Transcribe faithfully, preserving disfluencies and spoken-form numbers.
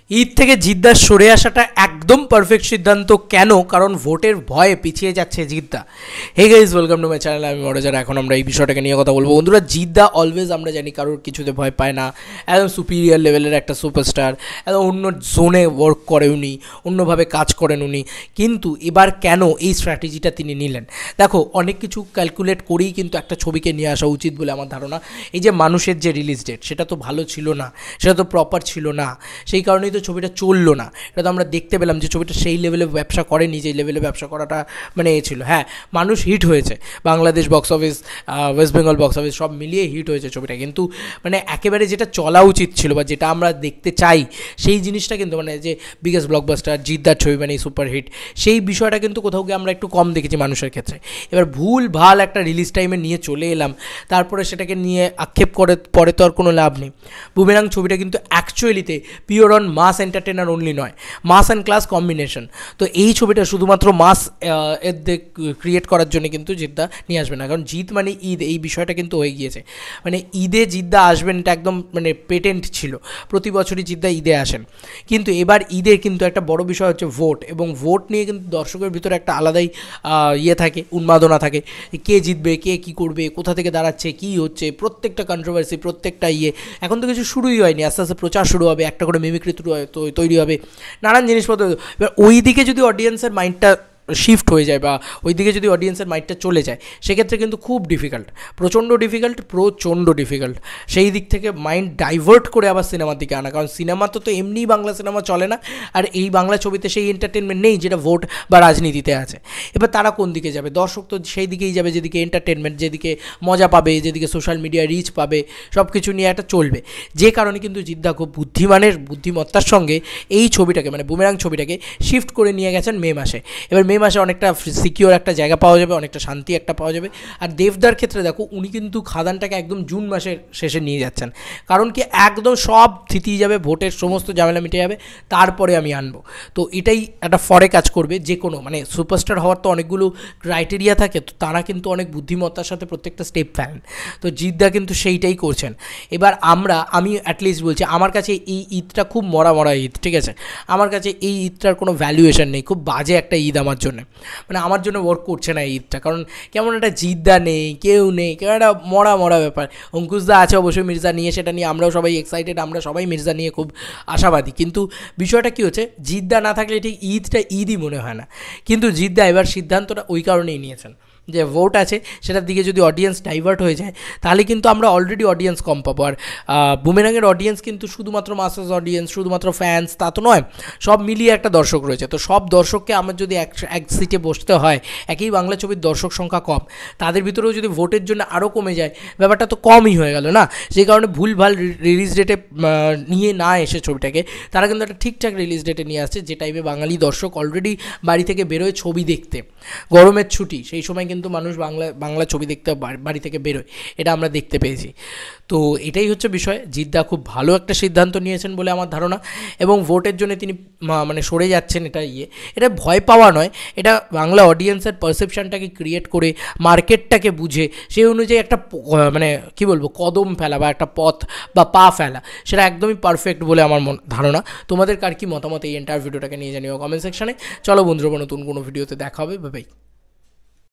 ঈদ থেকে জিদ্দা সরে আসাটা একদম পারফেক্ট সিদ্ধান্ত। কেন? কারণ ভোটের ভয়ে পিছিয়ে যাচ্ছে জিদ্দা। Hey guys, welcome to my channel, আমি মনোজার। এখন আমরা এই বিষয়টাকে নিয়ে কথা বলবো। বন্ধুরা, জিদ্দা অলওয়েজ আমরা জানি কারোর কিছুতে ভয় পায় না, একদম সুপিরিয়ার লেভেলের একটা সুপারস্টার, একদম অন্য জোনে ওয়ার্ক করে উনি, অন্যভাবে কাজ করেন উনি। কিন্তু এবার কেন এই স্ট্র্যাটেজিটা তিনি নিলেন? দেখো, অনেক কিছু ক্যালকুলেট করেই কিন্তু একটা ছবিকে নিয়ে আসা উচিত বলে আমার ধারণা। এই যে মানুষের যে রিলিজ ডেট, সেটা তো ভালো ছিল না, সেটা তো প্রপার ছিল না, সেই কারণেই তো ছবিটা চললো না। এটা তো আমরা দেখতে পেলাম যে ছবিটা সেই লেভেলে ব্যবসা করেনি, যেই লেভেলে ব্যবসা করাটা মানে এ ছিল। হ্যাঁ, মানুষ হিট হয়েছে, Bangladesh box office, West Bengal box office সব মিলিয়ে হিট হয়েছে ছবিটা, কিন্তু মানে একেবারে যেটা চলা উচিত ছিল বা যেটা আমরা দেখতে চাই সেই জিনিসটা কিন্তু মানে যে বিগেস্ট ব্লকবাস্টার জিদ্দার ছবি মানে সুপার হিট, সেই বিষয়টা কিন্তু কোথাও গিয়ে আমরা একটু কম দেখেছি মানুষের ক্ষেত্রে। এবার ভুল ভাল একটা রিলিজ টাইমে নিয়ে চলে এলাম, তারপরে সেটাকে নিয়ে আক্ষেপ করে পরে তো আর কোনো লাভ নেই। বুমেরাং ছবিটা কিন্তু অ্যাকচুয়ালিতে pure on mass entertainer only নয়, মাস অ্যান্ড ক্লাস কম্বিনেশন। তো এই ছবিটা শুধুমাত্র মাস এর ক্রিয়েট করার জন্য কিন্তু জিদ্দা নিয়ে আসবে না, কারণ জিদ মানে ঈদ, এই বিষয়টা কিন্তু হয়ে গিয়েছে। মানে ঈদে জিদ্দা আসবেন এটা একদম মানে পেটেন্ট ছিল, প্রতি বছরই জিদ্দা ঈদে আসেন। কিন্তু এবার ঈদে কিন্তু একটা বড় বিষয় হচ্ছে ভোট, এবং ভোট নিয়ে কিন্তু দর্শকের ভিতরে একটা আলাদাই ইয়ে থাকে, উন্মাদনা থাকে, কে জিতবে, কে কী করবে, কোথা থেকে দাঁড়াচ্ছে, কী হচ্ছে, প্রত্যেকটা কন্ট্রোভার্সি, প্রত্যেকটা ইয়ে। এখন তো কিছু শুরুই হয়নি, আস্তে আস্তে প্রচার শুরু হবে, একটা করে মিমিক্রি তৈরি হবে, নানান জিনিসপত্র। এবার ওই দিকে যদি অডিয়েন্সের মাইন্ডটা শিফট হয়ে যায় বা ওই দিকে যদি অডিয়েন্সের মাইন্ডটা চলে যায়, সেক্ষেত্রে কিন্তু খুব ডিফিকাল্ট, প্রচণ্ড ডিফিকাল্ট, প্রচণ্ড ডিফিকাল্ট সেই দিক থেকে মাইন্ড ডাইভার্ট করে আবার সিনেমার দিকে আনা। কারণ সিনেমা তো তো এমনিই বাংলা সিনেমা চলে না, আর এই বাংলা ছবিতে সেই এন্টারটেনমেন্ট নেই যেটা ভোট বা রাজনীতিতে আছে। এবার তারা কোন দিকে যাবে? দর্শক তো সেই দিকেই যাবে যেদিকে এন্টারটেনমেন্ট, যেদিকে মজা পাবে, যেদিকে সোশ্যাল মিডিয়া রিচ পাবে, সব কিছু নিয়ে একটা চলবে। যে কারণে কিন্তু জিদ্দা খুব বুদ্ধিমানের বুদ্ধিমত্তার সঙ্গে এই ছবিটাকে মানে বুমেরাং ছবিটাকে শিফট করে নিয়ে গেছেন মে মাসে। এবার মে মাসে অনেকটা সিকিওর একটা জায়গা পাওয়া যাবে, অনেকটা শান্তি একটা পাওয়া যাবে। আর দেবদার ক্ষেত্রে দেখো, উনি কিন্তু খাদানটাকে একদম জুন মাসের শেষে নিয়ে যাচ্ছেন, কারণ কি একদম সব থিতিয়ে যাবে, ভোটের সমস্ত ঝামেলা মিটে যাবে, তারপরে আমি আনবো। তো এটাই একটা ফরে কাজ করবে। যে কোনো মানে সুপারস্টার হওয়ার তো অনেকগুলো ক্রাইটেরিয়া থাকে, তো তারা কিন্তু অনেক বুদ্ধিমত্তার সাথে প্রত্যেকটা স্টেপ ফেলেন। তো জিদ্দা কিন্তু সেইটাই করছেন। এবার আমরা আমি অ্যাটলিস্ট বলছি, আমার কাছে এই ঈদটা খুব মরা মরা ঈদ, ঠিক আছে? আমার কাছে এই ঈদটার কোনো ভ্যালুয়েশন নেই, খুব বাজে একটা ঈদ আমার জন্য। মানে আমার জন্য ওয়ার্ক করছে না ঈদটা, কারণ কেমন একটা জিদ্দা নেই, কেউ নেই, কেমন একটা মরা মরা ব্যাপার। অঙ্কুশদা আছে অবশ্যই মির্জা নিয়ে, সেটা নিয়ে আমরাও সবাই এক্সাইটেড, আমরা সবাই মির্জা নিয়ে খুব আশাবাদী। কিন্তু বিষয়টা কী হচ্ছে, জিদ্দা না থাকলে ঠিক ঈদটা ঈদই মনে হয় না। কিন্তু জিদ্দা এবার সিদ্ধান্তটা ওই কারণেই নিয়েছেন যে ভোট আছে, সেটার দিকে যদি অডিয়েন্স ডাইভার্ট হয়ে যায়, তাহলে কিন্তু আমরা অলরেডি অডিয়েন্স কম পাবো। আর বুমেরাংয়ের অডিয়েন্স কিন্তু শুধুমাত্র মাসাস অডিয়েন্স, শুধুমাত্র ফ্যান্স তা তো নয়, সব মিলিয়ে একটা দর্শক রয়েছে। তো সব দর্শককে আমার যদি এক এক সিটে বসতে হয়, একই বাংলা ছবির দর্শক সংখ্যা কম, তাদের ভিতরেও যদি ভোটের জন্য আরও কমে যায়, ব্যাপারটা তো কমই হয়ে গেল না। সেই কারণে ভুলভাল রিলিজ ডেটে নিয়ে না এসে ছবিটাকে তারা কিন্তু একটা ঠিকঠাক রিলিজ ডেটে নিয়ে আসছে, যে টাইমে বাঙালি দর্শক অলরেডি বাড়ি থেকে বেরোয় ছবি দেখতে। গরমের ছুটি, সেই সময় কিন্তু মানুষ বাংলা বাংলা ছবি দেখতে বাড়ি থেকে বেরোয়, এটা আমরা দেখতে পেয়েছি। তো এটাই হচ্ছে বিষয়। জিদ্দা খুব ভালো একটা সিদ্ধান্ত নিয়েছেন বলে আমার ধারণা, এবং ভোটের জন্য তিনি মানে সরে যাচ্ছেন, এটা ইয়ে এটা ভয় পাওয়া নয়, এটা বাংলা অডিয়েন্সের পারসেপশানটাকে ক্রিয়েট করে মার্কেটটাকে বুঝে সেই অনুযায়ী একটা মানে কী বলবো কদম ফেলা বা একটা পথ বা পা ফেলা, সেটা একদমই পারফেক্ট বলে আমার মন ধারণা। তোমাদের কার কি মতামত এই এন্টার ভিডিওটাকে নিয়ে জানিও কমেন্ট সেকশানে। চলো বন্ধুরা, নতুন কোনো ভিডিওতে দেখা হবে, বাই বাই।